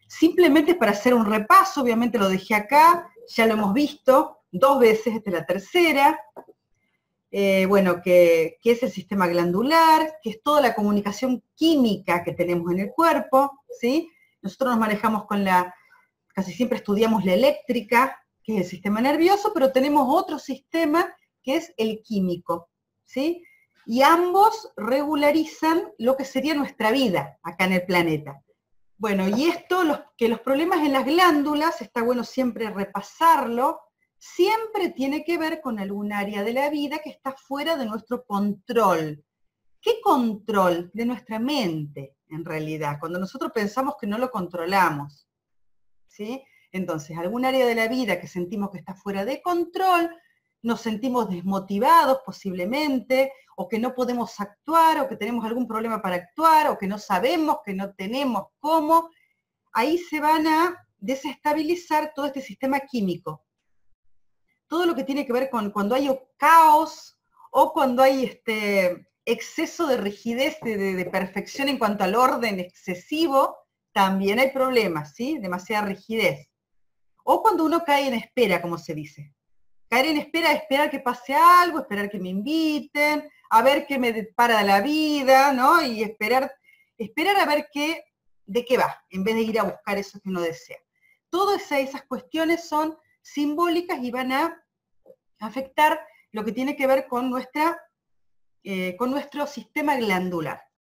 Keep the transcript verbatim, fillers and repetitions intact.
Simplemente para hacer un repaso, obviamente lo dejé acá, ya lo hemos visto dos veces, esta es la tercera. Eh, bueno, que, que es el sistema glandular, que es toda la comunicación química que tenemos en el cuerpo, ¿sí? Nosotros nos manejamos con la, casi siempre estudiamos la eléctrica, que es el sistema nervioso, pero tenemos otro sistema que es el químico, ¿sí? Y ambos regularizan lo que sería nuestra vida acá en el planeta. Bueno, y esto, los, que los problemas en las glándulas, está bueno siempre repasarlo, siempre tiene que ver con algún área de la vida que está fuera de nuestro control. ¿Qué control? De nuestra mente, en realidad, cuando nosotros pensamos que no lo controlamos, ¿sí? Entonces, algún área de la vida que sentimos que está fuera de control, nos sentimos desmotivados posiblemente, o que no podemos actuar, o que tenemos algún problema para actuar, o que no sabemos, que no tenemos cómo, ahí se van a desestabilizar todo este sistema químico. Todo lo que tiene que ver con cuando hay caos, o cuando hay este exceso de rigidez, de, de, de perfección en cuanto al orden excesivo, también hay problemas, ¿sí? Demasiada rigidez. O cuando uno cae en espera, como se dice. Caer en espera, esperar que pase algo, esperar que me inviten, a ver qué me depara la vida, ¿no? Y esperar, esperar a ver qué, de qué va, en vez de ir a buscar eso que uno desea. Todas esas cuestiones son simbólicas y van a afectar lo que tiene que ver con, nuestra, eh, con nuestro sistema glandular.